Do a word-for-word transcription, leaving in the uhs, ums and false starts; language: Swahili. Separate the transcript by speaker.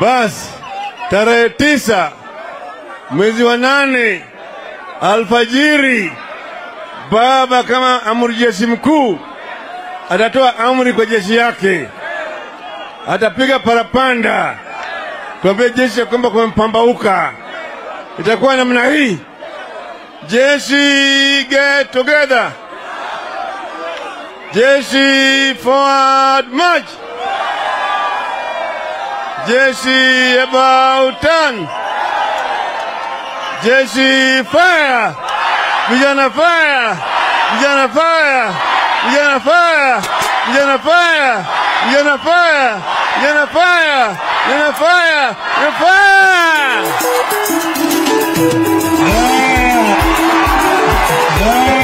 Speaker 1: Basi tarehe tisa mwezi wa nane alfajiri, baba kama amiri jeshi mkuu atatoa amri kwa jeshi yake, atapiga parapanda tuambie jeshi kwamba kumepambauka. Itakuwa namna hii: jeshi get together, jeshi forward march, jeshi about turn, jeshi fire, vijana fire, vijana fire, vijana fire, vijana fire, vijana fire, vijana fire, vijana fire, vijana fire.